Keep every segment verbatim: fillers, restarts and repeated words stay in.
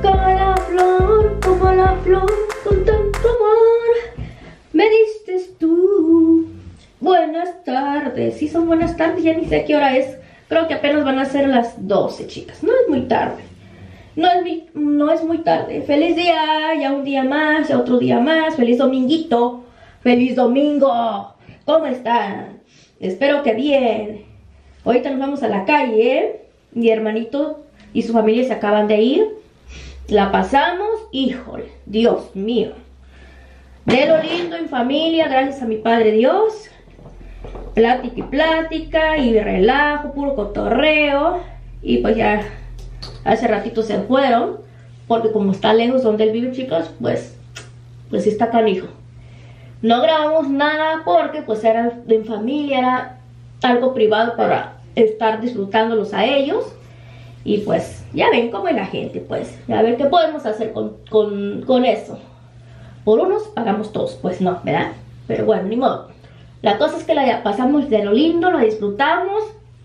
Como la flor, como la flor, con tanto amor me diste tú. Buenas tardes. Sí, son buenas tardes, ya ni sé qué hora es. Creo que apenas van a ser las doce, chicas. No es muy tarde. No es, muy, no es muy tarde. Feliz día, ya un día más, ya otro día más. Feliz dominguito. Feliz domingo. ¿Cómo están? Espero que bien. Ahorita nos vamos a la calle, ¿eh? Mi hermanito y su familia se acaban de ir. La pasamos, híjole, Dios mío. De lo lindo en familia, gracias a mi Padre Dios. Plática y plática y relajo, puro cotorreo. Y pues ya hace ratito se fueron, porque como está lejos donde él vive, chicos, pues pues está canijo. No grabamos nada porque pues era en familia, era algo privado para estar disfrutándolos a ellos. Y pues ya ven cómo es la gente, pues a ver qué podemos hacer con, con, con eso. Por unos pagamos todos, pues no, ¿verdad? Pero bueno, ni modo. La cosa es que la pasamos de lo lindo, lo disfrutamos.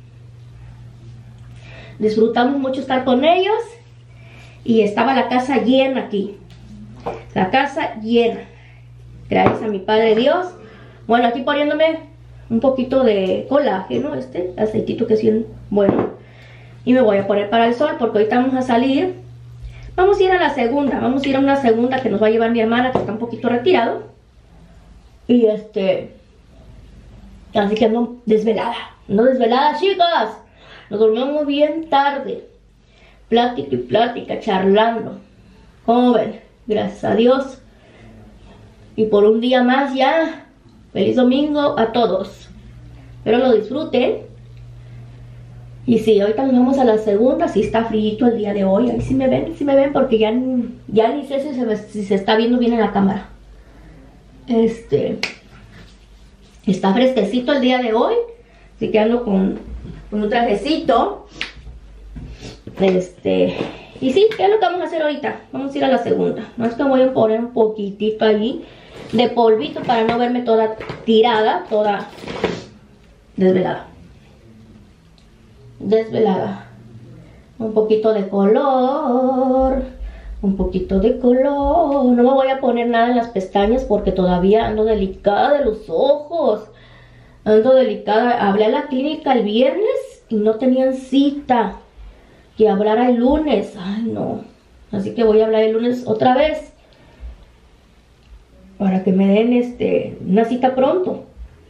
Disfrutamos mucho estar con ellos. Y estaba la casa llena aquí. La casa llena. Gracias a mi Padre Dios. Bueno, aquí poniéndome un poquito de colágeno, este aceitito que es bien bueno. Y me voy a poner para el sol porque ahorita vamos a salir. Vamos a ir a la segunda. Vamos a ir a una segunda que nos va a llevar mi hermana, que está un poquito retirado. Y este... Así que ando desvelada. No desvelada, chicas. Nos dormimos bien tarde. Plática y plática, charlando. ¿Cómo ven? Gracias a Dios. Y por un día más ya. Feliz domingo a todos. Espero lo disfruten. Y sí, ahorita nos vamos a la segunda. Sí está frío el día de hoy. Ahí sí me ven, sí me ven porque ya, ya ni sé si se, si se está viendo bien en la cámara. Este... Está fresquecito el día de hoy. Así que ando con, con un trajecito. Este... Y sí, ¿qué es lo que vamos a hacer ahorita? Vamos a ir a la segunda. No es que voy a poner un poquitito allí de polvito para no verme toda tirada, toda desvelada. Desvelada. Un poquito de color. Un poquito de color. No me voy a poner nada en las pestañas porque todavía ando delicada de los ojos. Ando delicada. Hablé a la clínica el viernes y no tenían cita. Que hablara el lunes. Ay, no. Así que voy a hablar el lunes otra vez. Para que me den este una cita pronto.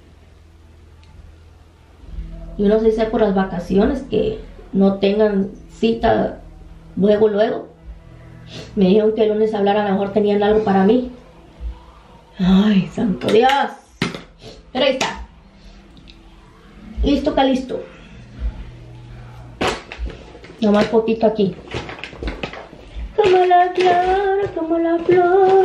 Yo no sé si es por las vacaciones que no tengan cita luego, luego. Me dijeron que el lunes hablar, a lo mejor tenían algo para mí. Ay, santo Dios. Pero ahí está. Listo, calisto. Nomás poquito aquí. Como la flor, como la flor.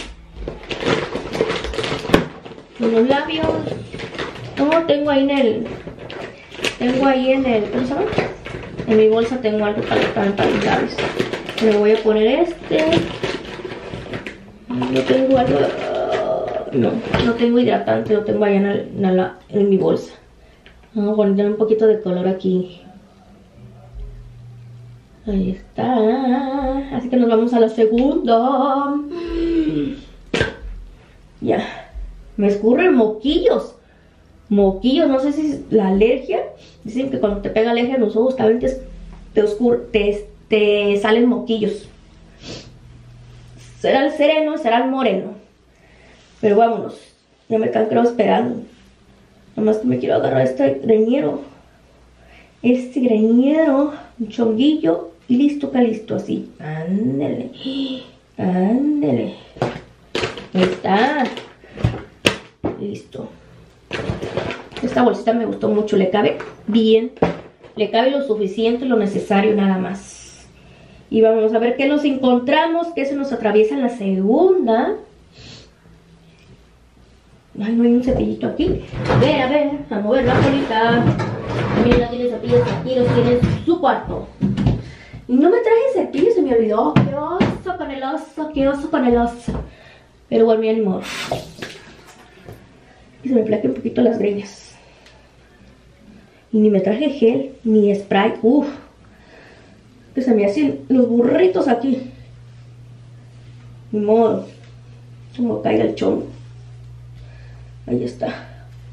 Con los labios. No, tengo ahí en el... Tengo ahí en el... ¿Cómo se llama? En mi bolsa tengo algo para para los labios. Me voy a poner este. No tengo algo. No, no tengo hidratante, lo tengo allá en, el, en, la, en mi bolsa. Vamos a poner un poquito de color aquí. Ahí está. Así que nos vamos a la segunda. Ya. Me escurren moquillos. Moquillos, no sé si es la alergia. Dicen que cuando te pega alergia en los ojos también te, te oscurece. Te, te salen moquillos. Será el sereno, será el moreno. Pero vámonos. Ya me están creo esperando. Nomás que me quiero agarrar este greñero. Este greñero. Un chonguillo. Y listo, que listo así. Ándele. Ándele. Ahí está. Listo. Esta bolsita me gustó mucho. Le cabe bien. Le cabe lo suficiente, lo necesario nada más. Y vamos a ver qué nos encontramos, qué se nos atraviesa en la segunda. Ay, no hay un cepillito aquí. A ver, a ver, a mover la bolita. También no tiene cepillos aquí, los tiene en su cuarto. Y no me traje cepillo, se me olvidó. Qué oso con el oso, qué oso con el oso. Pero bueno, mi ánimo. Y se me plaque un poquito las greñas. Y ni me traje gel, ni spray. Uff. Que se me hacen los burritos aquí. Ni modo. Como caiga el chongo. Ahí está.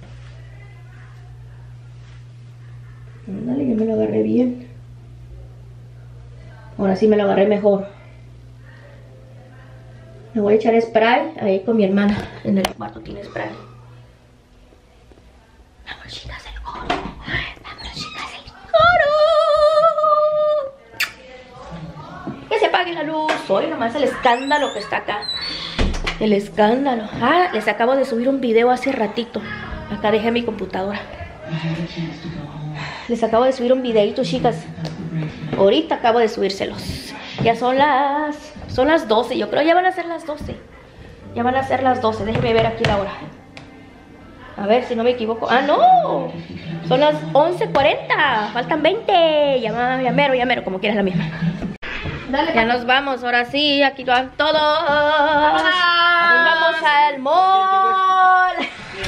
Ándale, ya me lo agarré bien. Ahora sí me lo agarré mejor. Me voy a echar spray ahí con mi hermana. En el cuarto tiene spray. Vamos, chicas, el coro. Vamos, chicas, el coro. Que se apague la luz. Hoy nomás el escándalo que está acá. El escándalo. Ah, les acabo de subir un video hace ratito. Acá dejé mi computadora. Les acabo de subir un videito, chicas. Ahorita acabo de subírselos. Ya son las... Son las doce, yo creo ya van a ser las doce. Ya van a ser las doce, déjenme ver aquí la hora. A ver si no me equivoco. ¡Ah, no! Son las once cuarenta. Faltan veinte. Ya, ya mero, ya mero, como quieras la misma. Dale, ya nos vamos, ahora sí, aquí van todos. Nos vamos al mall.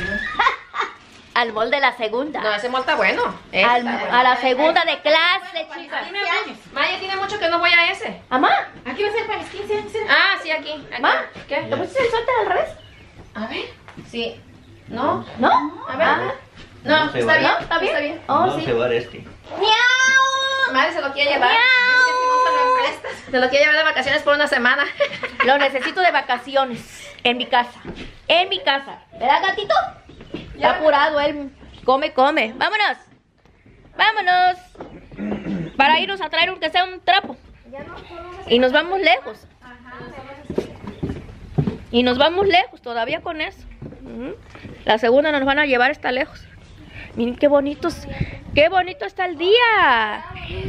Al mall de la segunda. No, ese mall está bueno. Al, está a la segunda de clase, chicas. Maya, tiene mucho que no voy a ese. ¿Amá? Aquí va a ser para mis quince años. Ah, sí, aquí. aquí. ¿Ma? ¿Qué? ¿Lo pusiste el suéter al revés? A ver. Sí. ¿No? ¿No? A ver. Ah. No, No se está va. bien. ¿No? ¿Está bien? Está bien. Oh, no sí. se va a este. ¡Miau! Madre se lo quiere llevar. Dice que si no se lo emprestas. Se lo quiere llevar de vacaciones por una semana. Lo necesito de vacaciones. En mi casa. En mi casa. ¿Verdad, gatito? Está apurado él. Come, come. ¡Vámonos! ¡Vámonos! Para irnos a traer aunque sea un trapo. Y nos vamos lejos. Y nos vamos lejos todavía con eso. Uh-huh. La segunda nos van a llevar hasta lejos. Miren qué bonitos. ¡Qué bonito está el día!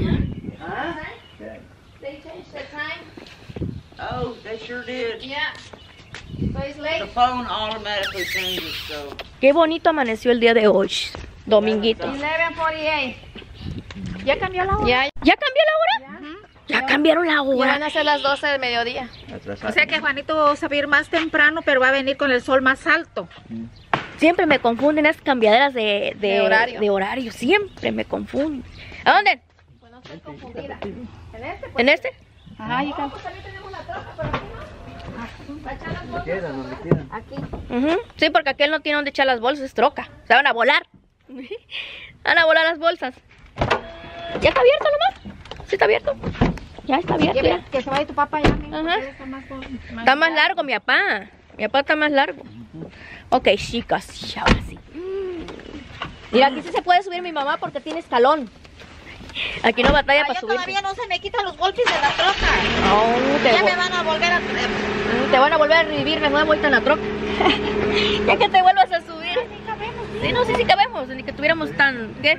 Oh, they sure did. Yeah. So it's The late. phone automatically changes, so. Qué bonito amaneció el día de hoy. Dominguito. eleven forty-eight. ¿Ya cambió la hora? Ya, ¿Ya cambió la hora? Ya cambiaron la ya hora. van a ser las doce del mediodía. Atrasado. O sea que Juanito se va a ir más temprano, pero va a venir con el sol más alto. Siempre me confunden esas cambiaderas de, de, De horario. de horario. Siempre me confunden. ¿A dónde? Pues no estoy confundida. En este, ¿En este? Ajá, hija. pues también tenemos la troca, pero aquí no. Para echar las Donde bolsas. quieran, donde quieran. Aquí. Ujú. Sí, porque aquel no tiene donde echar las bolsas, es troca. Se van a volar. Van a volar las bolsas. ¿Ya está abierto nomás? ¿Sí está abierto? Ya está abierto. Que, ya. que se vaya tu papá ya, mi Ajá. Está más, más Está más largo mi papá. Mi papá está más largo. Ok, chicas, ya va así. Mira, aquí sí se puede subir mi mamá porque tiene escalón. Aquí no batalla Ah, para yo subir. todavía no se me quitan los golpes de la troca. No, te, Ya vo- me van a volver a... te van a volver a revivir de nueva vuelta en la troca. Ya que te vuelvas a subir. Sí, no, sí, sí cabemos. Ni que tuviéramos tan... ¿Qué?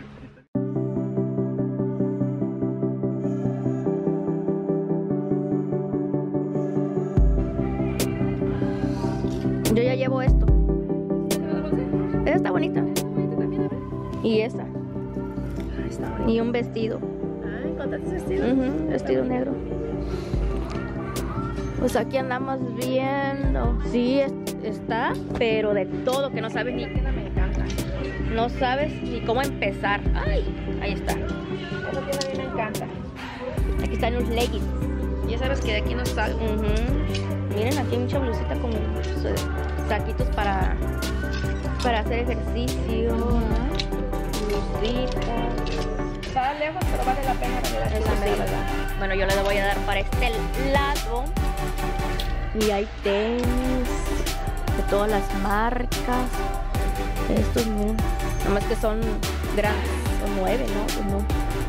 Yo ya llevo esto. Esa está bonita. Y esa. Y un vestido. Ujú, vestido negro. Pues aquí andamos viendo. Sí, es- está, pero de todo, que no sabes ni... No sabes ni cómo empezar. Ay, ahí está. Esa tienda a mí me encanta. Aquí están los leggings. Ya sabes que de aquí no sale. Ujú. Miren, aquí hay mucha blusita con su- saquitos para, para hacer ejercicio. Blusitas. Está lejos, pero vale la pena venir aquí. Eso sí, ¿verdad? Bueno, yo le voy a dar para este lado. Y hay tenis de todas las marcas. Estos, miren. Nada más que son grandes. Son nueve, ¿no? Pues no.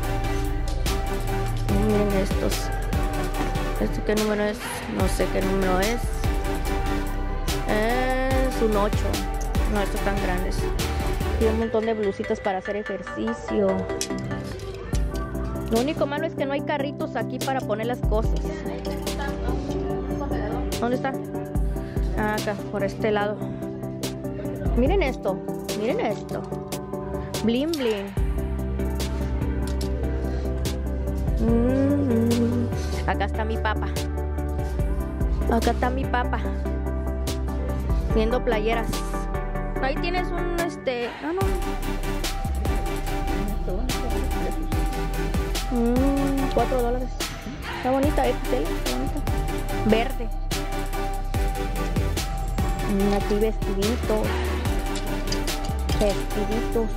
Y miren estos. ¿Este qué número es? No sé qué número es. Es un ocho. No, estos están grandes. Y un montón de blusitas para hacer ejercicio. Lo único malo es que no hay carritos aquí para poner las cosas. ¿Dónde está? Ah, acá, por este lado. Miren esto. Miren esto. Bling bling. Mm, acá está mi papá. Acá está mi papá. Viendo playeras. Ahí tienes un este. Ah, no. Mm, cuatro dólares. Está bonita esta tela, está bonita. Verde. Mm, aquí vestiditos. Vestiditos.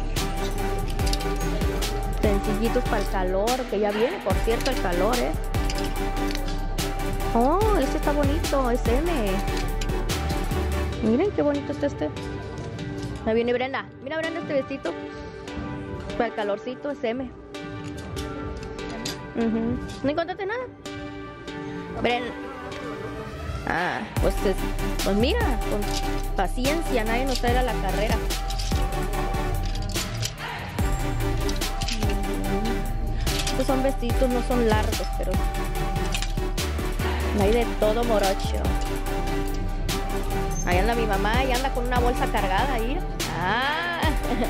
Sencillitos para el calor, que ya viene, por cierto, el calor, ¿eh? Oh, este está bonito, es M. Miren qué bonito está este. Ahí viene Brenda. Mira, Brenda, este vestido. Para el calorcito es M. Uh-huh. ¿No encontraste nada? Brenda. Ah, pues, es, pues mira, con paciencia, nadie nos trae a la carrera. Estos son vestidos, no son largos, pero hay de todo morocho. Ahí anda mi mamá y anda con una bolsa cargada ahí. Ah,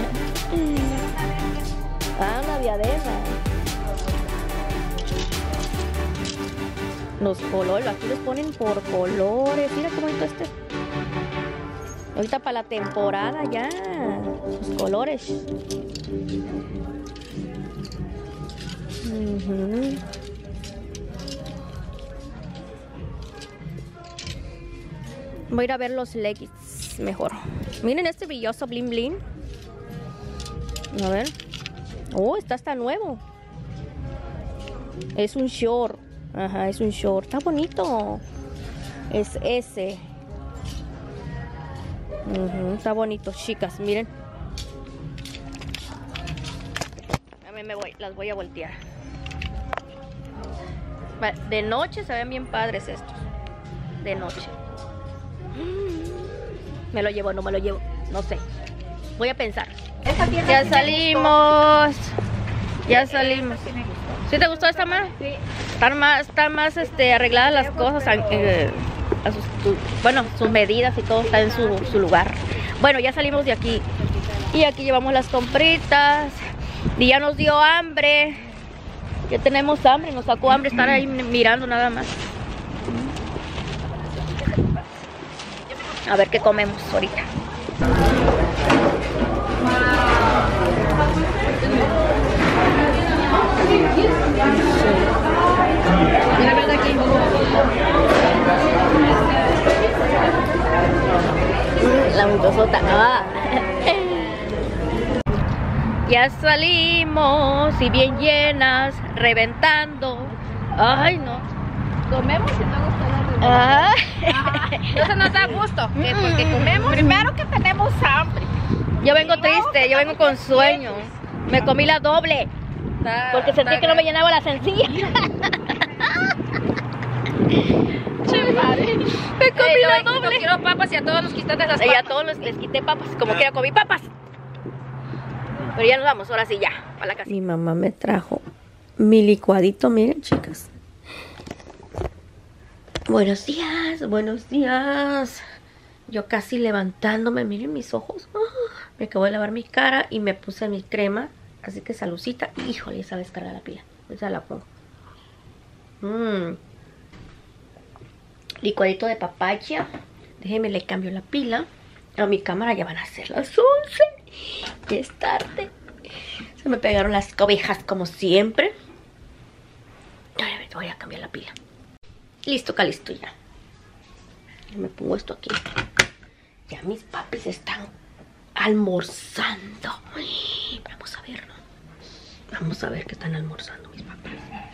ah, una diadema. Los colores, aquí los ponen por colores. Mira qué bonito este. Ahorita para la temporada ya. Los colores. Uh-huh. Voy a ir a ver los leggings mejor. Miren este brilloso bling bling. A ver. Oh, está hasta nuevo. Es un short. Ajá, es un short. Está bonito. Es ese. Uh-huh. Está bonito, chicas. Miren. A mí me voy. Las voy a voltear. De noche se ven bien padres estos. De noche. ¿Me lo llevo o no me lo llevo? No sé. Voy a pensar. Ya salimos. Ya salimos. ¿Sí te gustó esta más? Sí. Están más, están más este, arregladas las cosas. Eh, a sus, tu, bueno, sus medidas y todo está en su, su lugar. Bueno, ya salimos de aquí. Y aquí llevamos las compritas. Y ya nos dio hambre. Ya tenemos hambre. Nos sacó hambre estar ahí mirando nada más. A ver qué comemos ahorita. Mira, mira aquí. La mutosota. Ah. Ya salimos y bien llenas, reventando. Ay, no. Comemos y luego está la Ah. Entonces nos da gusto, que porque comemos. Primero que tenemos hambre. Yo vengo triste, yo vengo con sueño. Me comí la doble. Porque sentí que no me llenaba la sencilla. Me comí Ey, la no, doble. No quiero papas y a todos nos quitaste las Y papas. a todos les, les quité papas, como quiera comí papas. Pero ya nos vamos, ahora sí ya, a la casa. Mi mamá me trajo mi licuadito, miren, chicas. Buenos días, buenos días. Yo casi levantándome, miren mis ojos. Oh, me acabo de lavar mi cara y me puse mi crema. Así que salucita. Híjole, esa descarga la pila. Esa la pongo. Mmm. Licuadito de papaya. Déjenme le cambio la pila. A mi cámara ya van a ser las once. Ya es tarde. Se me pegaron las cobijas como siempre. Ahora voy a cambiar la pila. Listo, acá listo ya. Ya me pongo esto aquí. Ya mis papis están almorzando. Vamos a ver, ¿no? Vamos a ver qué están almorzando mis papis.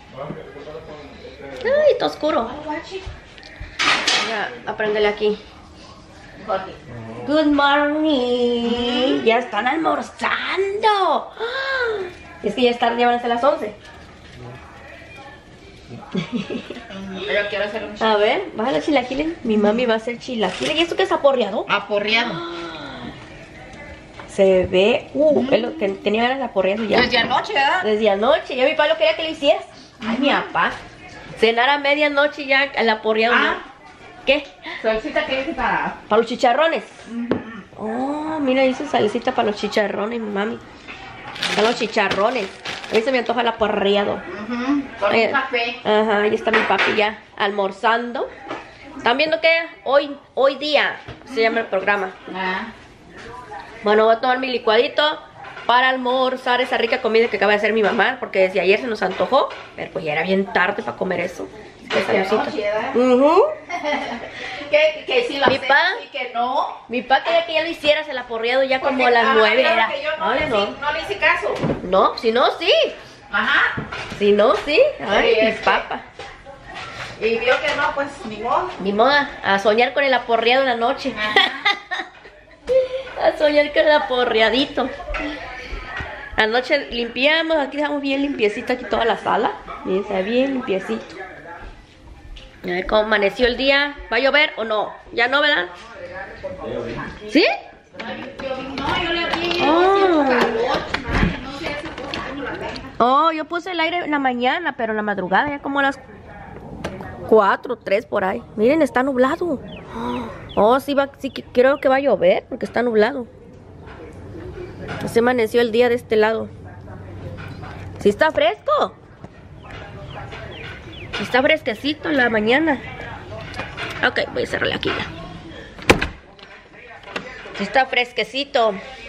Ay, está oscuro. Ya, apréndele aquí. Good morning. Ya están almorzando. Es que ya es tarde, ya van a ser las once. Pero quiero hacer un A ver, baja los chilaquiles. Mi mami va a hacer chilaquiles. ¿Y esto qué es aporreado? aporreado. Se ve. Uh, mm. es lo que tenía ganas de aporreado ya. Desde anoche, ¿verdad? Desde anoche. Ya mi papá lo quería que lo hicieras. Ay, mi papá. Cenar a medianoche ya el aporreado. Ah. ¿No? ¿Qué? Salsita que es para... Para los chicharrones. Oh, mira, hizo salsita para los chicharrones, mi mami. Para los chicharrones. A mí se me antoja el aporreado. Uh-huh. Con Ay, un café. Ajá, ahí está mi papi ya almorzando. ¿Están viendo qué? Hoy, hoy día se llama el programa. Ah. Bueno, voy a tomar mi licuadito para almorzar esa rica comida que acaba de hacer mi mamá, porque desde ayer se nos antojó, pero pues ya era bien tarde para comer eso. Desde anoche, ¿verdad? Uh-huh. que, que si lo Mi hacemos pa. y que no. Mi papá quería que ya lo hicieras el aporreado ya como Porque, a las ah, nueve claro era. que yo no, Ay, le, no. hice- no le hice caso. No, si no, sí. Ajá. Si no, sí. Ay, Sí, mi es que- papá. Y vio que no, pues ni modo. Ni moda, a soñar con el aporreado en la noche. A soñar con el aporreadito. Anoche limpiamos, aquí dejamos bien limpiecita aquí toda la sala. Y está bien limpiecito. A ver cómo amaneció el día. ¿Va a llover o no? ¿Ya no, verdad? ¿Sí? No, yo le abrí. Oh. No sé esa cosa cómo la tenga. Oh, yo puse el aire en la mañana, pero en la madrugada, ya como a las cuatro, tres por ahí. Miren, está nublado. Oh, sí, va, sí, creo que va a llover porque está nublado. Se amaneció el día de este lado. Sí está fresco. Sí está fresquecito en la mañana. Ok, voy a cerrarle aquí ya. Sí está fresquecito.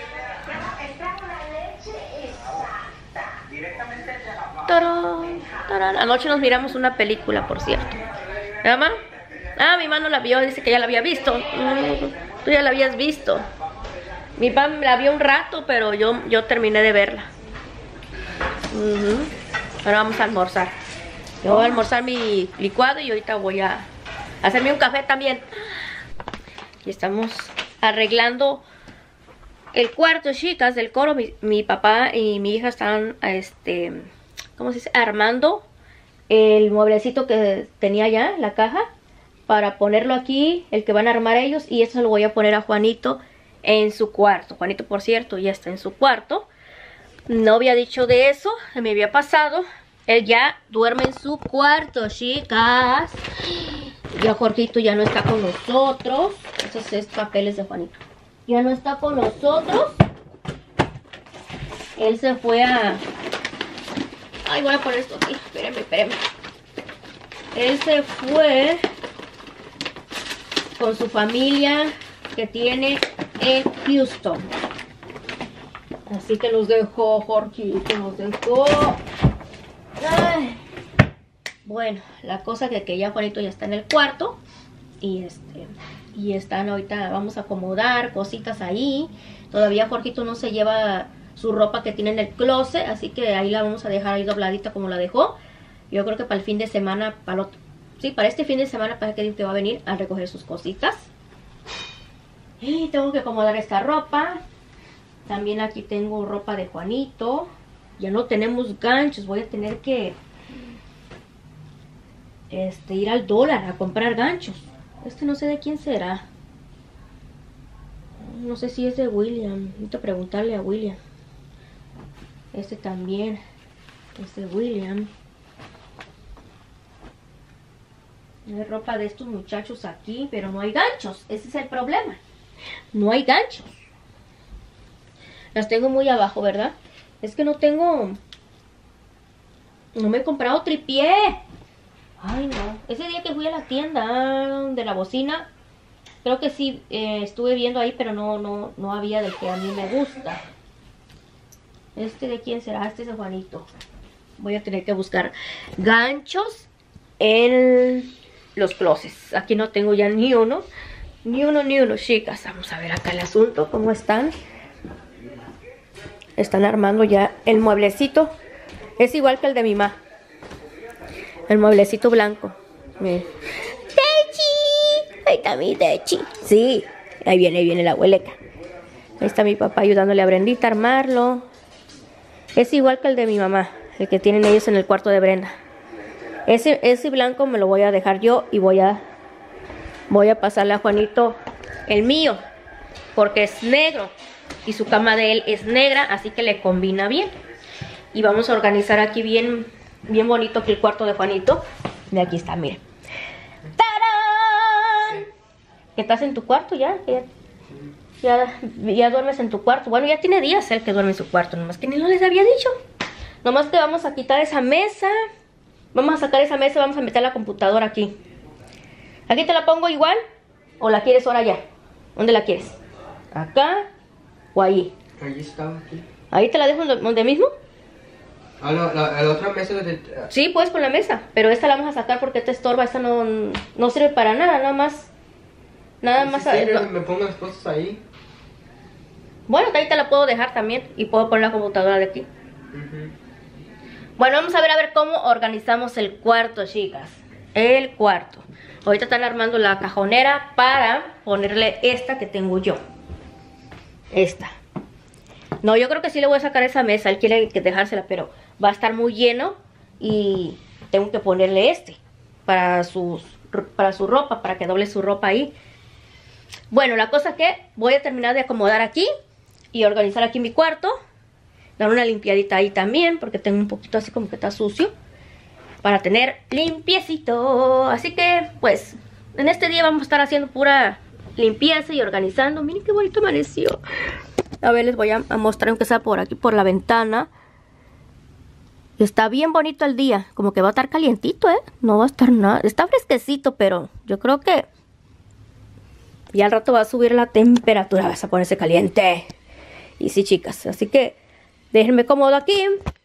Tarán, tarán. Anoche nos miramos una película, por cierto. ¿Mi mamá? Ah, mi mamá no la vio, dice que ya la había visto. Mm, tú ya la habías visto. Mi papá la vio un rato, pero yo, yo terminé de verla. Uh-huh. Ahora vamos a almorzar. Yo voy a almorzar mi licuado y ahorita voy a hacerme un café también. Y estamos arreglando el cuarto, chicas, del coro. Mi, mi papá y mi hija están, este, ¿cómo se dice? Armando el mueblecito que tenía ya, la caja, para ponerlo aquí, el que van a armar ellos. Y eso lo voy a poner a Juanito en su cuarto. Juanito, por cierto, ya está en su cuarto. No había dicho de eso, me había pasado. Él ya duerme en su cuarto, chicas. Ya Jorgito ya no está con nosotros. Esos es papeles de Juanito. Ya no está con nosotros. Él se fue a... Ay, voy a poner esto aquí. Espérenme, espérenme. Él se fue con su familia que tiene en Houston. Así que nos dejó, Jorgito, nos dejó. Ay. Bueno, la cosa que, que ya Juanito ya está en el cuarto. Y este y están ahorita, vamos a acomodar cositas ahí. Todavía Jorgito no se lleva su ropa que tiene en el closet, así que ahí la vamos a dejar ahí dobladita como la dejó. Yo creo que para el fin de semana, para el otro, sí, para este fin de semana, para que te va a venir a recoger sus cositas. Y tengo que acomodar esta ropa. También aquí tengo ropa de Juanito. Ya no tenemos ganchos, voy a tener que este, ir al dólar a comprar ganchos. Este no sé de quién será. No sé si es de William. Necesito preguntarle a William. Este también es de William. Hay ropa de estos muchachos aquí, pero no hay ganchos. Ese es el problema. No hay ganchos. Las tengo muy abajo, ¿verdad? Es que no tengo... No me he comprado tripié. Ay, no. Ese día que fui a la tienda de la bocina, creo que sí eh, estuve viendo ahí, pero no, no, no había del que a mí me gusta. ¿Este de quién será? Este es de Juanito. Voy a tener que buscar ganchos en los closets. Aquí no tengo ya ni uno. Ni uno, ni uno, chicas. Vamos a ver acá el asunto, cómo están. Están armando ya el mueblecito. Es igual que el de mi mamá. El mueblecito blanco. Miren. ¡Techi! Ahí está mi Techi. Sí, ahí viene, ahí viene la abuelita. Ahí está mi papá ayudándole a Brendita a armarlo. Es igual que el de mi mamá, el que tienen ellos en el cuarto de Brenda. Ese, ese blanco me lo voy a dejar yo y voy a, voy a pasarle a Juanito el mío, porque es negro y su cama de él es negra, así que le combina bien. Y vamos a organizar aquí bien, bien bonito aquí el cuarto de Juanito. Y aquí está, miren. ¡Tarán! ¿Que estás en tu cuarto ya? ¿Ya, ya, ya duermes en tu cuarto? Bueno, ya tiene días el que duerme en su cuarto, nomás que ni lo les había dicho. Nomás que vamos a quitar esa mesa. Vamos a sacar esa mesa y vamos a meter la computadora aquí. ¿Aquí te la pongo igual? ¿O la quieres ahora ya? ¿Dónde la quieres? ¿Acá o ahí? Ahí está, aquí. ¿Ahí te la dejo donde mismo? Ah, no, la, la otra mesa de... Sí, pues con la mesa, pero esta la vamos a sacar porque te estorba, esta no, no sirve para nada, nada más. Nada si más. quieres, no. me pongo las cosas ahí. Bueno, ahí te la puedo dejar también y puedo poner la computadora de aquí. Uh-huh. Bueno, vamos a ver a ver cómo organizamos el cuarto, chicas. El cuarto. Ahorita están armando la cajonera para ponerle esta que tengo yo. Esta. No, yo creo que sí le voy a sacar esa mesa. Él quiere que dejársela, pero va a estar muy lleno y tengo que ponerle este para sus, para su ropa, para que doble su ropa ahí. Bueno, la cosa que voy a terminar de acomodar aquí y organizar aquí mi cuarto. Dar una limpiadita ahí también, porque tengo un poquito así como que está sucio. Para tener limpiecito. Así que, pues, en este día vamos a estar haciendo pura limpieza y organizando. Miren qué bonito amaneció. A ver, les voy a, a mostrar aunque sea por aquí, por la ventana. Está bien bonito el día. Como que va a estar calientito, ¿eh? No va a estar nada. Está fresquecito, pero yo creo que ya al rato va a subir la temperatura. Vas a ponerse caliente. Y sí, chicas. Así que déjenme cómodo aquí.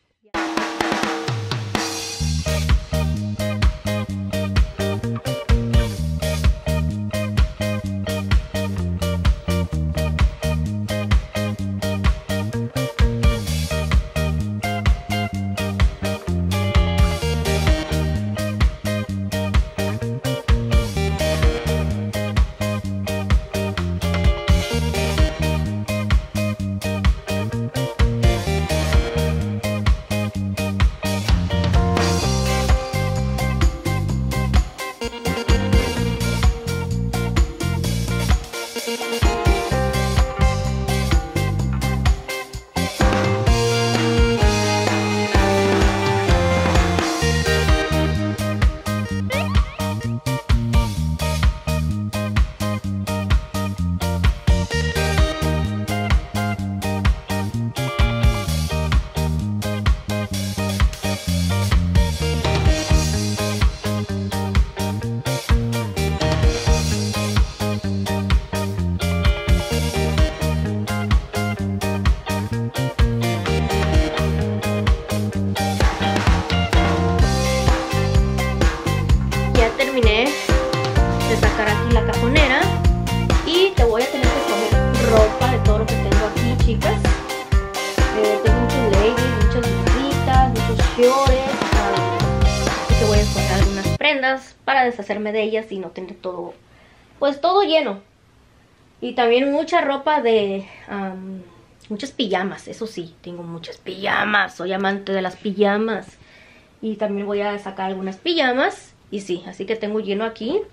Terminé de sacar aquí la cajonera y te voy a tener que coger ropa de todo lo que tengo aquí, chicas. Eh, tengo muchos leggings, muchas blusitas, muchos shorts. Así que voy a escoger algunas prendas para deshacerme de ellas y no tener todo, pues todo lleno. Y también mucha ropa de, um, muchas pijamas, eso sí, tengo muchas pijamas. Soy amante de las pijamas. Y también voy a sacar algunas pijamas. Y sí, así que tengo lleno aquí.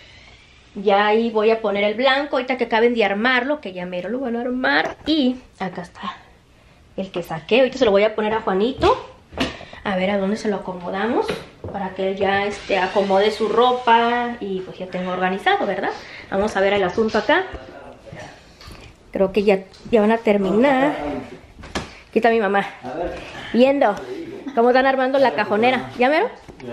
Ya ahí voy a poner el blanco. Ahorita que acaben de armarlo, que ya mero lo van a armar. Y acá está el que saqué. Ahorita se lo voy a poner a Juanito. A ver a dónde se lo acomodamos. Para que él ya este, acomode su ropa. Y pues ya tengo organizado, ¿verdad? Vamos a ver el asunto acá. Creo que ya, ya van a terminar. Aquí está mi mamá. Viendo cómo están armando la cajonera. ¿Ya mero?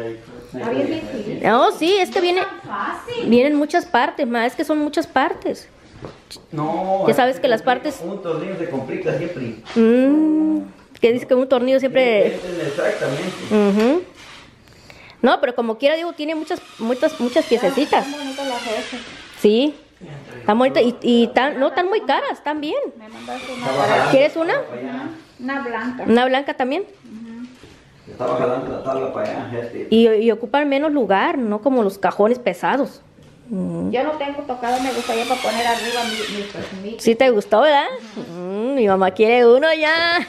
No, sí, es que viene, vienen muchas partes, ma, es que son muchas partes. No, ya sabes que las partes... Un tornillo se complica siempre. Mm, que dice que un tornillo siempre... Exactamente. Uh-huh. No, pero como quiera, digo, tiene muchas, muchas, muchas piececitas. Sí, están bonitas y, y tan, no tan muy caras, están bien. ¿Quieres una? Una blanca. Una blanca también. Estaba jalando la tabla para allá. Este. Y, y ocupan menos lugar, no como los cajones pesados. Mm. Yo no tengo tocado, me gustaría para poner arriba mi, mi perfume. ¿Sí te gustó, verdad? Mm, mi mamá quiere uno ya.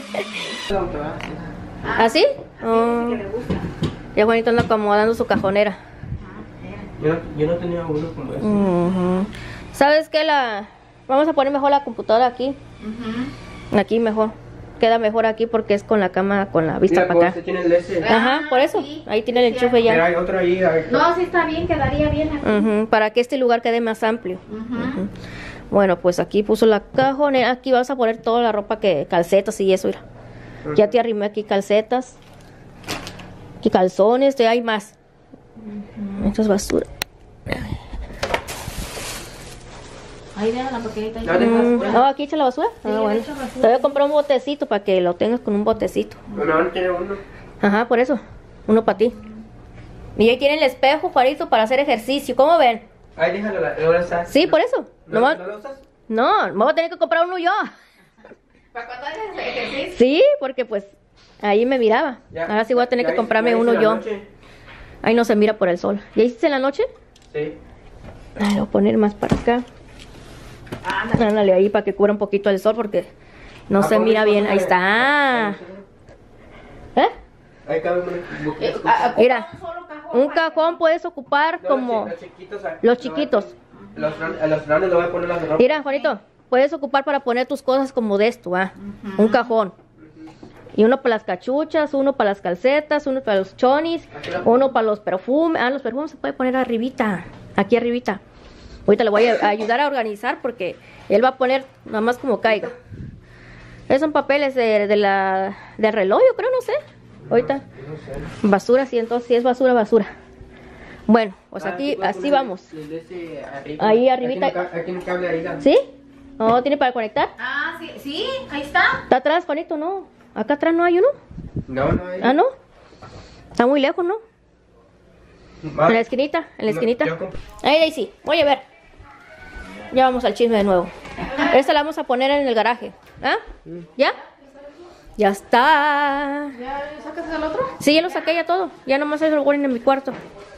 ¿Así? Oh. Ya Juanito anda acomodando su cajonera. Yo, yo no tenía uno como ese. Uh-huh. ¿Sabes qué? La... Vamos a poner mejor la computadora aquí. Uh-huh. Aquí mejor. Queda mejor aquí porque es con la cama, con la vista para acá. Tiene el ese. Ajá, por eso. Sí. Ahí tiene el enchufe ya. Pero hay otro ahí. Hay... No, sí está bien, quedaría bien aquí. Uh-huh. Para que este lugar quede más amplio. Uh-huh. Uh-huh. Bueno, pues aquí puso la cajonera. Aquí vas a poner toda la ropa, que calcetas y eso. Mira. Uh-huh. Ya te arrimé aquí calcetas. Aquí calzones, te hay más. Uh-huh. Esto es basura. Ahí viene la porquerita. Ya dejas. Mm, ya. no, aquí echa la basura. Ah, bueno. Te voy a comprar un botecito para que lo tengas con un botecito. Bueno, ahora tiene uno. Ajá, por eso. Uno para ti. Y ahí tiene el espejo, Juanito, para hacer ejercicio. ¿Cómo ven? Ahí déjalo, la- ahora está. Sí, por eso. ¿No, Nomás- ¿no lo usas? No, me voy a tener que comprar uno yo. ¿Para cuándo haces ejercicio? Sí, porque pues ahí me miraba. Ya. Ahora sí voy a tener Ya que hice- comprarme ya hice uno la yo. noche. Ahí no se mira por el sol. ¿Ya hiciste en la noche? Sí. Ay, lo voy a poner más para acá. Ándale ahí para que cubra un poquito el sol porque no Ah, se ponle mira bien. Ahí cosas de- está. ¿Eh? Ahí cabe un Eh, poquito. ah, Mira, un solo cajón un para- cajón puedes ocupar No, como... Los, chi- los chiquitos. ah, los lo chiquitos. voy a- Los, gran- a los grandes le voy a poner las ropas. Mira, Juanito, puedes ocupar para poner tus cosas como de esto, ¿ah? Un cajón. Y uno para las cachuchas, uno para las calcetas, uno para los chonis, uno para los perfumes. Ah, los perfumes se puede poner arribita, aquí arribita. Ahorita le voy a a ayudar a organizar porque él va a poner nada más como caiga. Esos son papeles de, de la, del reloj, yo creo, no sé. Ahorita. Basura, sí, entonces sí es basura, basura. Bueno, pues Ah, aquí, tú puedes así poner vamos. el de ese arriba. Ahí arribita. Aquí no, ca- aquí no cable ahí. la- ¿Sí? ¿No tiene para conectar? Ah, sí, sí, ahí está. ¿Está atrás, Juanito? No. ¿Acá atrás no hay uno? No, no hay. Ah, ¿no? Está muy lejos, ¿no? Va. En la esquinita, en la No, esquinita. yo comp- Ahí, ahí sí. Voy a ver. Ya vamos al chisme de nuevo. Esta la vamos a poner en el garaje. ¿Ah? ¿Ya? Ya está. ¿Ya sacas el otro? Sí, ya lo saqué ya todo. Ya nomás hay lo guarden en mi cuarto.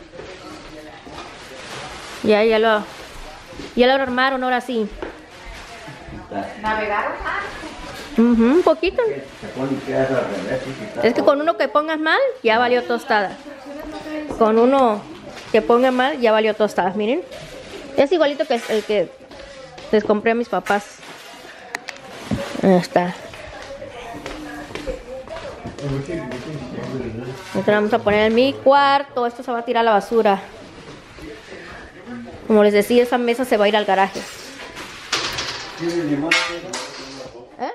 Ya, ya lo... Ya lo armaron, ahora sí. ¿Navegaron? Ah, Ujú, un poquito. Se pone que es al revés. y quita Es que con uno que pongas mal, ya valió tostada. Con uno que ponga mal, ya valió tostadas, miren. Es igualito que el que les compré a mis papás. Ahí está. Esto lo vamos a poner en mi cuarto. Esto se va a tirar a la basura. Como les decía, esa mesa se va a ir al garaje. ¿Eh?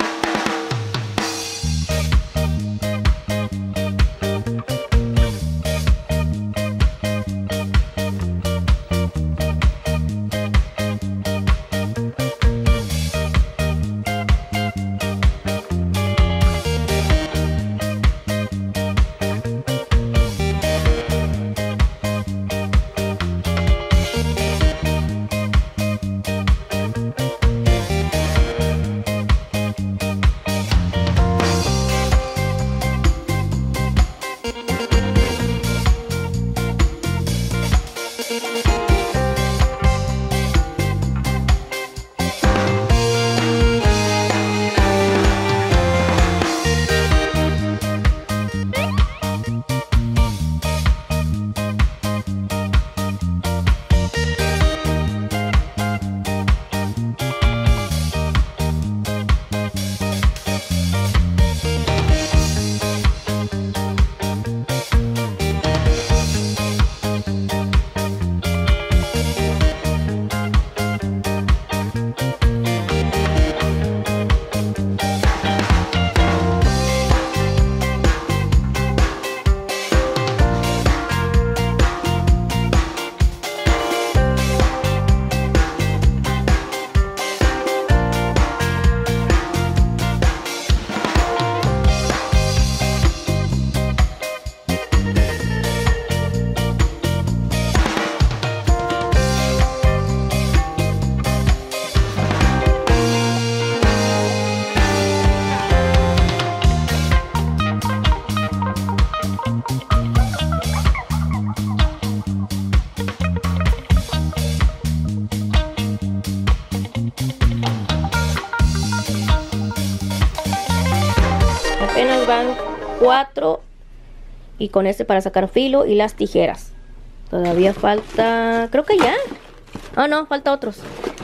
Apenas van cuatro y con este para sacar filo y las tijeras. Todavía falta, creo que ya. Ah, no, falta otros.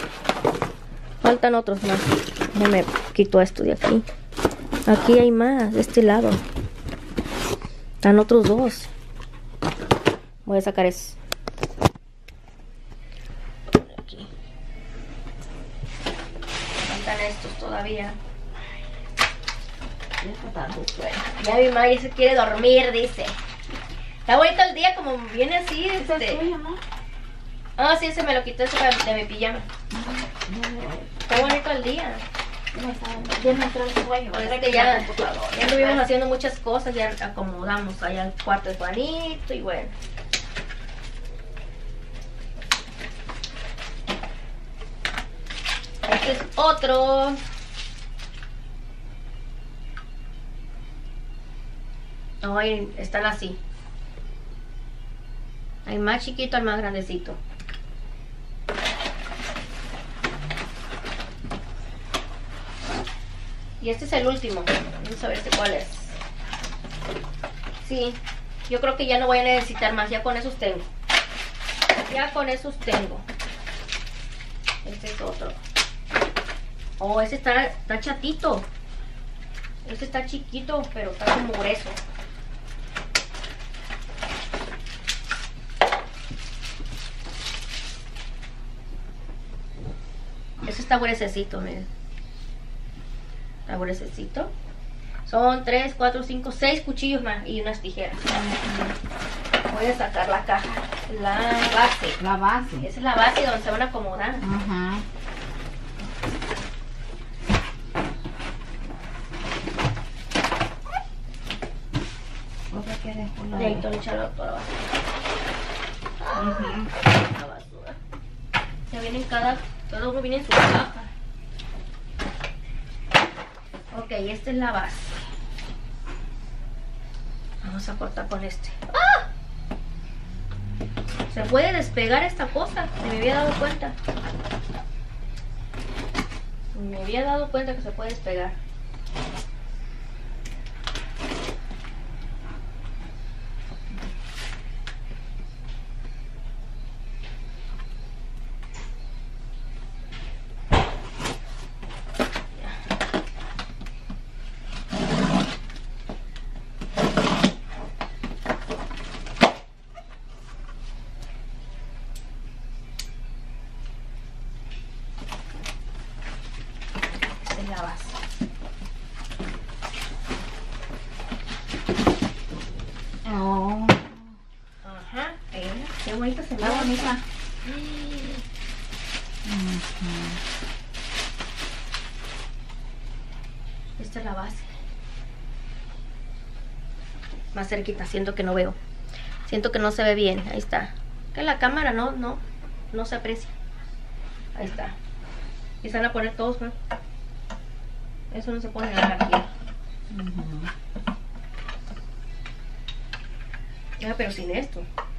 Faltan otros más. Déjame quito esto de aquí. Aquí hay más, de este lado. Están otros dos. Voy a sacar eso. Aquí. Faltan estos todavía. Ya mi mamá ya se quiere dormir, dice. Está bonito el día como viene así. Este... Ah, sí, ese me lo quité ese de mi pijama. Está bonito el día. Ya me entró el sueño. Es que ya, ya estuvimos haciendo muchas cosas, ya acomodamos allá el cuarto de Juanito y bueno. Este es otro. Ay, están así. Hay más chiquito al más grandecito. Y este es el último. Vamos a ver este cuál es. Sí, yo creo que ya no voy a necesitar más. Ya con esos tengo. Ya con esos tengo. Este es otro. Oh, ese está, está chatito. Este está chiquito, pero está como grueso. Este está gruesecito, miren. Está gruesecito. Son tres, cuatro, cinco, seis cuchillos más y unas tijeras. Voy a sacar la caja. La base. La base. Esa es la base donde se van a acomodar. Ajá. Y ahí todo echarlo toda la basura. La basura. Ya vienen cada, cada uno viene en su caja. Ok, esta es la base. Vamos a cortar con este. ¡Ah! Se puede despegar esta cosa. Ni me había dado cuenta. Ni me había dado cuenta que se puede despegar. La base. Oh. Ajá, eh, qué bonita se ve. Está bonita. Esta es la base. Más cerquita, siento que no veo. Siento que no se ve bien. Ahí está. Que la cámara no, no, no se aprecia. Ahí está. Y se van a poner todos, ¿no? Eso no se pone nada aquí. Uh-huh. Ah, pero sin esto.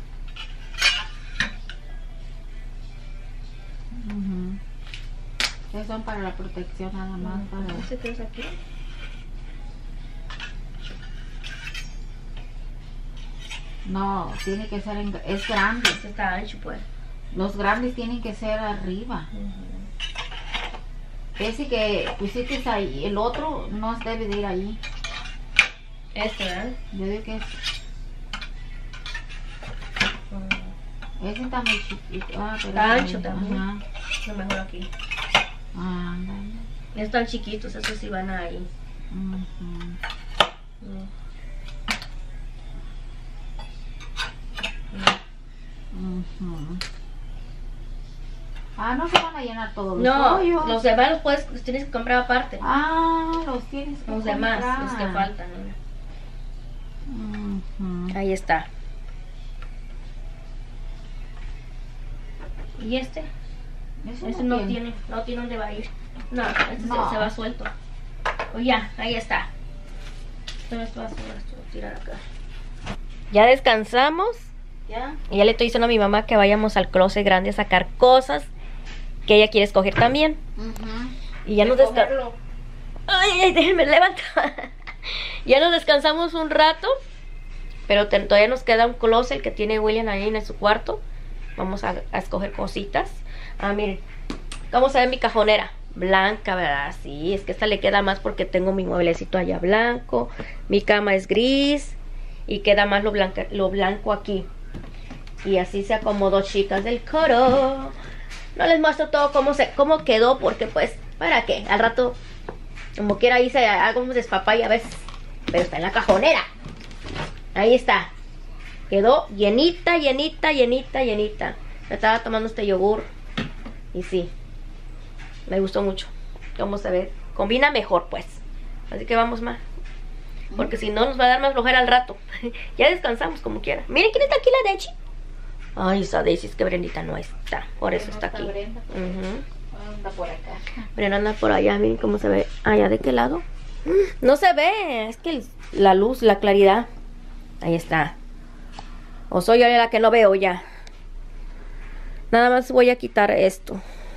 Uh-huh. Estos son para la protección nada más. Para... ¿Ese que es aquí? No, tiene que ser en... es grande. Este está ancho, pues. Los grandes tienen que ser arriba. Uh-huh. Ese que pusiste ahí, el otro no debe de ir ahí. Este, ¿verdad? Yo digo que es... Uh, ese está muy chiquito. Ah, pero Está ahí, ancho también. ajá. lo mejor aquí. Ah, ándale. Están chiquitos, esos sí van ahí. Ujú. Mm. Ujú. Ah, no se van a llenar todos los No, hoyos. los demás los, puedes, los tienes que comprar aparte. Ah, los tienes que Los demás, comprar. los que faltan. ¿no? Ujú. Ahí está. ¿Y este? Eso Ese no tiene, no tiene dónde va a ir. No, este No. Se, se va suelto. O ya, ahí está. Pero esto va a ser esto, lo tirar acá. Ya descansamos. ¿Ya? Y ya le estoy diciendo a mi mamá que vayamos al closet grande a sacar cosas que ella quiere escoger también. Ujú. Y ya nos descansamos. Ay, ay, déjenme levantar. Ya nos descansamos un rato. Pero te- todavía nos queda un closet que tiene William ahí en su cuarto. Vamos a, a escoger cositas. Ah, miren. Vamos a ver mi cajonera. Blanca, ¿verdad? Sí, es que esta le queda más porque tengo mi mueblecito allá blanco. Mi cama es gris. Y queda más lo, blanca, lo blanco aquí. Y así se acomodó, chicas, del coro. No les muestro todo cómo, se, cómo quedó porque pues, ¿para qué? Al rato, como quiera hice algo de despapalle a veces. Pero está en la cajonera. Ahí está. Quedó llenita, llenita, llenita, llenita. Me estaba tomando este yogur. Y sí. Me gustó mucho cómo se ve. Combina mejor, pues. Así que vamos más. Porque si no, nos va a dar más flojera al rato. Ya descansamos como quiera. Miren quién está aquí, la Daisy. Ay, esa Daisy, es que Brendita no está. Por eso No está está aquí. Brenda, pues. Ujú. Anda por acá. Brenda anda por allá. Miren cómo se ve. Allá, ¿de qué lado? No se ve. Es que el- la luz, la claridad. Ahí está. O soy yo la que no veo ya. Nada más voy a quitar esto.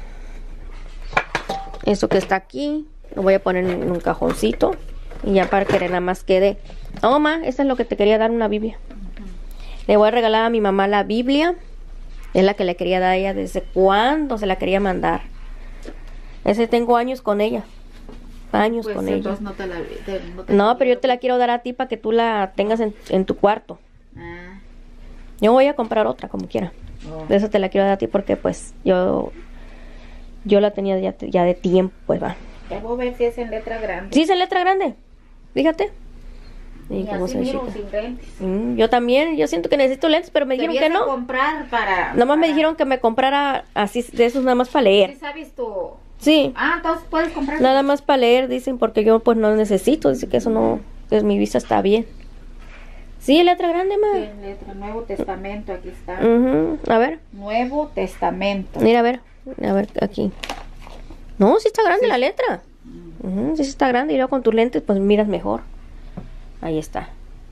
Eso que está aquí. Lo voy a poner en un cajoncito. Y ya para que nada más quede. Oh, ma, esa es lo que te quería dar, una Biblia. Le voy a regalar a mi mamá la Biblia. Es la que le quería dar a ella desde cuándo se la quería mandar. Ese tengo años con ella. Años Pues con ella. entonces no te la... te- no, te No, pero yo te la quiero dar a ti para que tú la tengas en, en tu cuarto. Ah, Yo voy a comprar otra como quiera. oh. De esa te la quiero dar a ti porque pues yo yo la tenía ya, ya de tiempo, pues va. Debo ver si es en letra grande. Sí, es en letra grande. Fíjate. Y Y cómo así se ve miro chica. sin lentes. Mm, yo también, yo siento que necesito lentes, pero me dijeron que Debías de no. comprar para... Nada más me para- dijeron que me comprara así de esos nada más para ¿Sí leer. sabes tu...? Sí, Ah, entonces puedes comprar... nada más para leer, dicen, porque yo pues no necesito. Dice que eso no, que mi vista está bien. Sí, letra grande, Sí, ma. en letra. Nuevo Testamento, aquí está. Ujú, a ver, Nuevo Testamento. mira, a ver, a ver, aquí. No, sí está grande la letra. Ujú, sí está grande y luego con tus lentes pues miras mejor. Ahí está.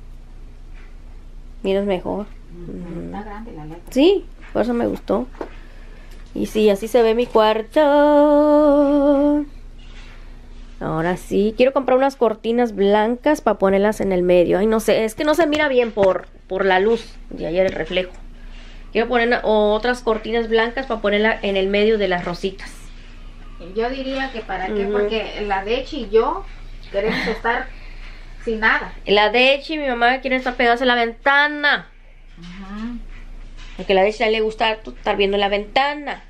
Miras mejor. Ujú, está grande la letra. Sí, por eso me gustó. Y sí, así se ve mi cuarto. Ahora sí, quiero comprar unas cortinas blancas para ponerlas en el medio. Ay, no sé, es que no se mira bien por, por la luz de ayer, el reflejo. Quiero poner una- otras cortinas blancas para ponerla en el medio de las rositas. Yo diría que para qué, Ujú. porque la Dechi y yo queremos estar sin nada. La Dechi, mi mamá quiere estar pegadas a la ventana. Ujú. Porque a la Dechi a ella le gusta estar viendo la ventana.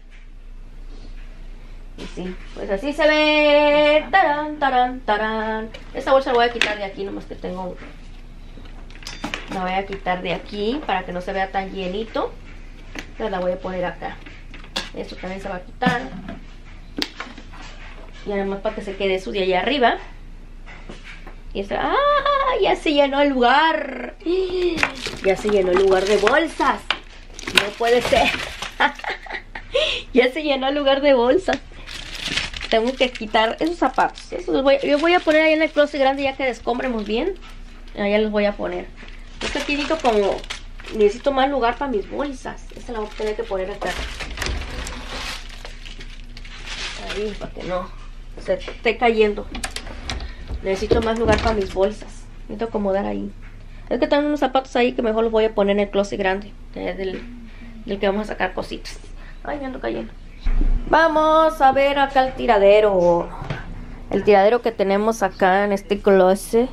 Y sí, pues así se ve. Tarán, tarán, tarán. Esta bolsa la voy a quitar de aquí, nomás que tengo. La voy a quitar de aquí para que no se vea tan llenito. Entonces la voy a poner acá. Esto también se va a quitar. Y además para que se quede eso de allá arriba. Y esta. ¡Ah! Ya se llenó el lugar. Ya se llenó el lugar de bolsas. No puede ser. Ya se llenó el lugar de bolsas. Tengo que quitar esos zapatos. Esos los voy, yo voy a poner ahí en el closet grande ya que descombremos bien. Allá los voy a poner. Es que aquí necesito como... Necesito más lugar para mis bolsas. Esta la voy a tener que poner acá. Ahí, para que no se esté cayendo. Necesito más lugar para mis bolsas. Necesito acomodar ahí. Es que tengo unos zapatos ahí que mejor los voy a poner en el closet grande. Que es del, del que vamos a sacar cositas. Ay, me ando cayendo. Vamos a ver acá el tiradero. El tiradero que tenemos acá en este closet.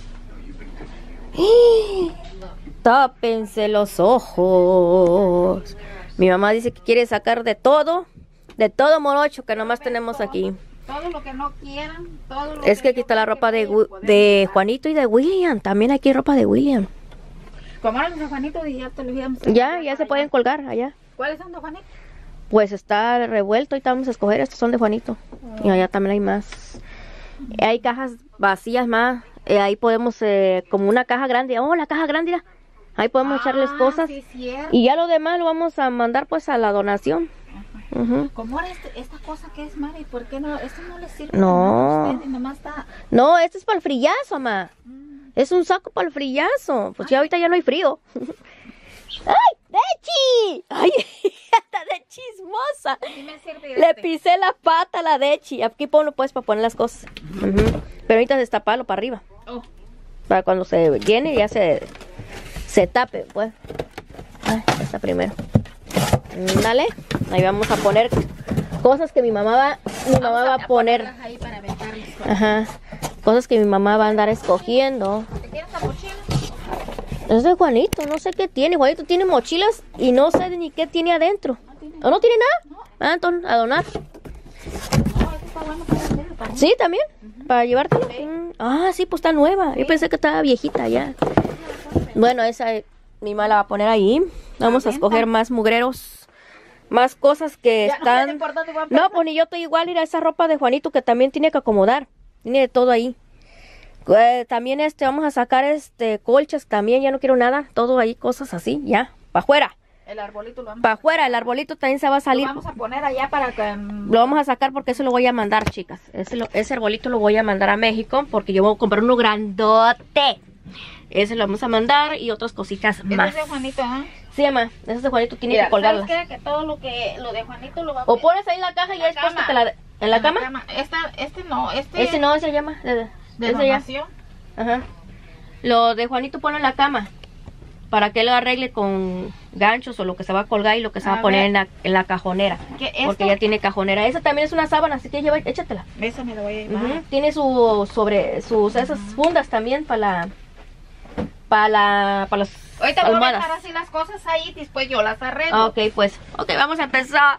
¡Ah! Tápense los ojos. Mi mamá dice que quiere sacar de todo. De todo morocho que nomás tenemos aquí. Todo lo que no quieran, todo lo Es que aquí está la ropa de, Gu- de Juanito y de William. También aquí hay ropa de William. Como eran de Juanito y ya te lo íbamos a Ya, comprar ya se para pueden allá. colgar allá. ¿Cuáles son de Juanito? Pues está revuelto y vamos a escoger. Estos son de Juanito. Y allá también hay más. Hay cajas vacías más. Eh, ahí podemos, eh, como una caja grande. Oh, la caja grande, mira. Ahí podemos echarles Ah, cosas. sí, cierto. Y ya lo demás lo vamos a mandar pues a la donación. Ujú. ¿Cómo era este- esta cosa que es, Mari? ¿Por qué no? Esto no le sirve No. de nada a ustedes, nomás está... No, este es para el frillazo, mamá. Es un saco para el frillazo. Pues ya ahorita ya no hay frío. ¡Ay, Dechi! ¡Ay, está de chismosa! Sí me sirve Le este. pisé la pata a la Dechi. Aquí ponlo pues para poner las cosas. Ujú. Pero ahorita destaparlo para arriba. Oh, Para cuando se llene ya se, se tape, pues. Ay, está primero. Dale. Ahí vamos a poner cosas que mi mamá va, mi mamá va a poner. ponerlas ahí para aventarlas. Ajá. Cosas que mi mamá va a andar escogiendo. ¿Te quieres la mochila? Es de Juanito, no sé qué tiene. Juanito tiene mochilas y no sé ni qué tiene adentro. ¿O no tiene nada? Ah, entonces, a donar. No, esto está bueno para hacerlo, para mí. Sí, también. Para llevártelo. Mm. Ah, sí, pues está nueva. Yo pensé que estaba viejita ya. Bueno, esa eh, mi mamá la va a poner ahí. Vamos a escoger más mugreros más cosas que Ya, están... no sé por dónde voy a No, empezar. pues ni yo estoy igual, mira esa ropa de Juanito que también tiene que acomodar. Tiene de todo ahí. Eh, también este, vamos a sacar este colchas también, ya no quiero nada, todo ahí, cosas así, ya, para afuera. El arbolito lo vamos, Para afuera, el arbolito también se va a lo salir. vamos a poner allá para que... mm, Lo vamos a sacar porque ese lo voy a mandar, chicas. Ese, lo- ese arbolito lo voy a mandar a México porque yo voy a comprar uno grandote. Ese lo vamos a mandar y otras cositas ese más. es de Juanito, ¿ah? Sí, mamá, ese es de Juanito, tiene Mira, que colgarlas. ¿sabes qué? Que todo lo que lo de Juanito lo va a O pones ahí la caja y La ya después cama. que te la... ¿En la cama? Esta, este no, este Ese no, ese llama. De, de ese ya. donación. Ajá. Lo de Juanito ponlo en la cama. Para que él lo arregle con ganchos o lo que se va a colgar y lo que se va a, A poner ver. en la, en la cajonera. ¿Qué, Porque esto? ya tiene cajonera. Esa también es una sábana, así que lleva, échatela. Esa me la voy a llevar. Ujú. Tiene su sobre sus esas fundas también para la para la para las Ahorita voy a almohadas. dejar así las cosas ahí, después yo las arreglo. Ah, ok, pues. Ok, vamos a empezar.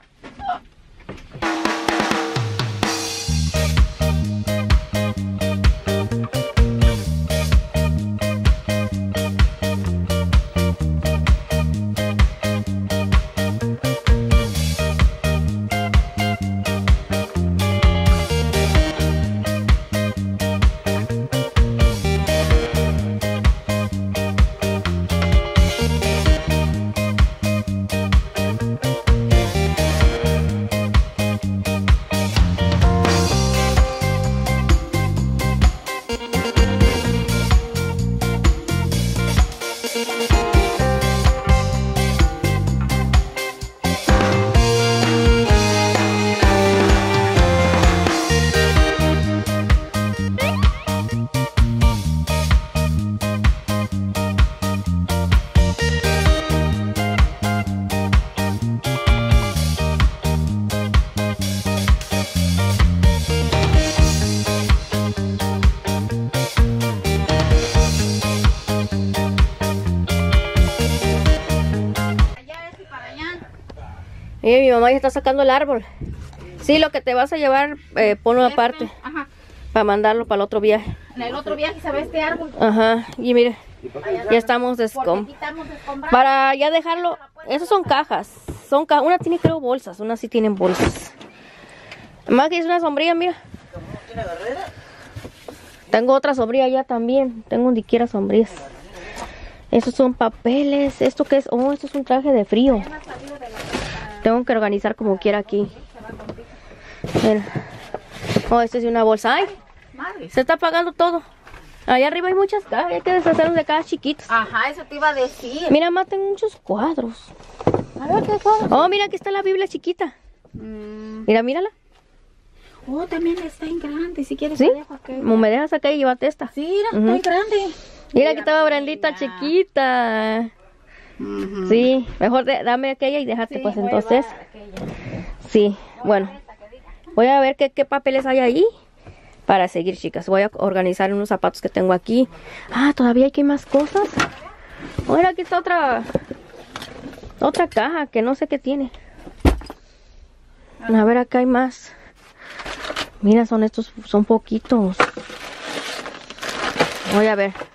Allá es y para allá. Mira, mi mamá ya está sacando el árbol. Sí, lo que te vas a llevar, eh, ponlo Este, aparte Ajá. para mandarlo para el otro viaje. En el otro viaje se ve este árbol. Ajá. Y mire, ya estamos Porque descom aquí estamos descombrando. para ya dejarlo. Esas son cajas. Son ca una tiene creo bolsas, una sí tienen bolsas. Más que es una sombrilla, mira. Tengo otra sombrilla allá también. Tengo donde quiera sombrillas. Esos son papeles. ¿Esto qué es? Oh, esto es un traje de frío. Tengo que organizar como quiera aquí. Mira. Oh, esto es de una bolsa. ¡Ay! Madre. Se está apagando todo. Allá arriba hay muchas cajas. Hay que deshacernos de cajas chiquitas. Ajá, eso te iba a decir. Mira, más tengo muchos cuadros. A ver qué cosa. Oh, mira, aquí está la Biblia chiquita. Mm. Mira, mírala. Oh, también está en grande. Si quieres, ¿Sí? te dejo aquella. Me dejas acá y llévate esta. Sí, mira, Ujú. está en grande. Mira, aquí estaba Brendita chiquita. Sí, mejor de- dame aquella y déjate, Sí, pues voy a entonces. llevar aquella. Sí, bueno. Voy a ver qué, qué papeles hay ahí para seguir, chicas. Voy a organizar unos zapatos que tengo aquí. Ah, todavía hay que más cosas. Mira, aquí está otra otra caja que no sé qué tiene. A ver, acá hay más. Mira, son estos, son poquitos. Voy a ver.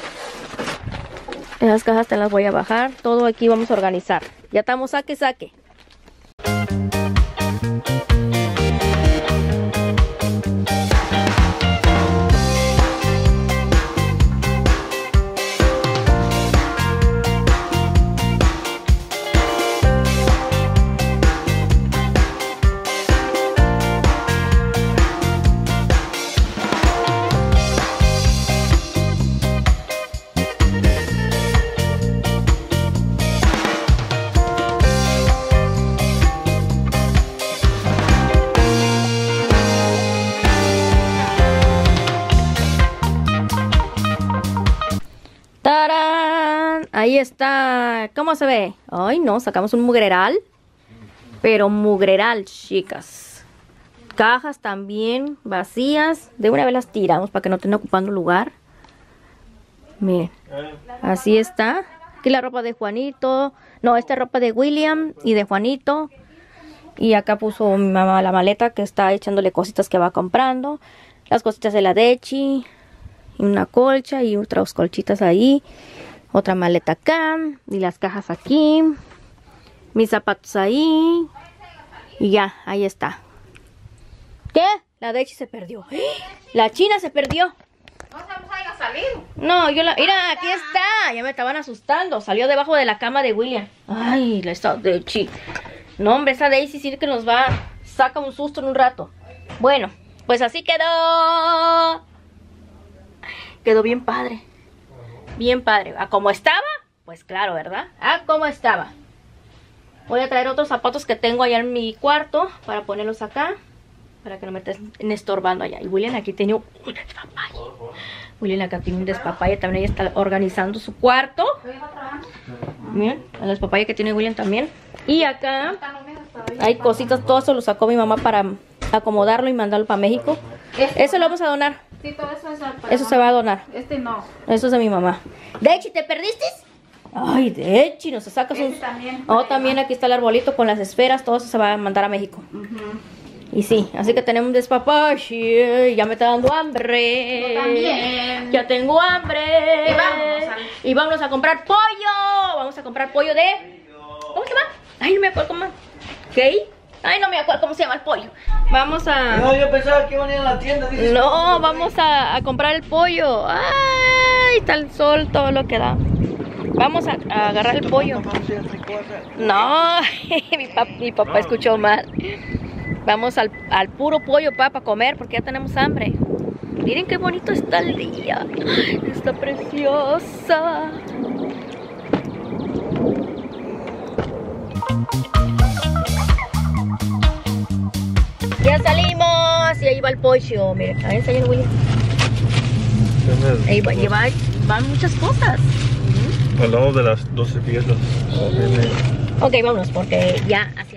Esas cajas te las voy a bajar. Todo aquí vamos a organizar. Ya estamos saque, saque. ¡Tarán! Ahí está. ¿Cómo se ve? Ay, no, sacamos un mugreral. Pero mugreral, chicas. Cajas también vacías. De una vez las tiramos para que no estén ocupando lugar. Miren. Así está. Aquí la ropa de Juanito. No, esta es ropa de William y de Juanito. Y acá puso mi mamá la maleta que está echándole cositas que va comprando. Las cositas de la Dechi. Y una colcha y otras colchitas ahí. Otra maleta acá. Y las cajas aquí. Mis zapatos ahí. Y ya, ahí está. ¿Qué? La Dechi se perdió. La China se perdió. No se nos haya salido. No, yo la... Mira, aquí está. Ya me estaban asustando. Salió debajo de la cama de William. Ay, la esta Dechi. No, hombre, esa Daisy sí que nos va... Saca un susto en un rato. Bueno, pues así quedó. Quedó bien padre. Bien padre. ¿A cómo estaba? Pues claro, ¿verdad? ¿A cómo estaba? Voy a traer otros zapatos que tengo allá en mi cuarto para ponerlos acá. Para que no me estén estorbando allá. Y William aquí tiene un despapalle. William acá tiene un despapalle. También ella está organizando su cuarto. Miren, el despapalle que tiene William también. Y acá hay cositas. Todo eso lo sacó mi mamá para acomodarlo y mandarlo para México. Eso lo vamos a donar. Sí, todo eso es para Eso se va a donar. Este no. Eso es de mi mamá. Dechi, ¿te perdiste? Ay, Dechi, no se saca sus... Este también. Oh, también aquí está el arbolito con las esferas. Todo eso se va a mandar a México. Uh-huh. Y sí, así que tenemos un despapalle. Ya me está dando hambre. Yo también. Ya tengo hambre. Y vámonos, al... y vámonos a comprar pollo. Vamos a comprar pollo de... ¿Cómo se llama? Ay, no me acuerdo cómo... ¿Qué? Ay, no me acuerdo cómo se llama el pollo. Vamos a... No, yo pensaba que iban a ir a la tienda. Dices, no, vamos a, a comprar el pollo. Ay, está el sol, todo lo que da. Vamos a, a agarrar el pollo. No, mi, pap, mi papá escuchó mal. Vamos al, al puro pollo, papá, para comer, porque ya tenemos hambre. Miren qué bonito está el día. Está preciosa. Ya salimos y ahí va el pollo. Miren, a ver, enseñen, William. Ahí va, lleva, van muchas cosas. Hablamos de las doce piezas. Ok, vámonos, porque ya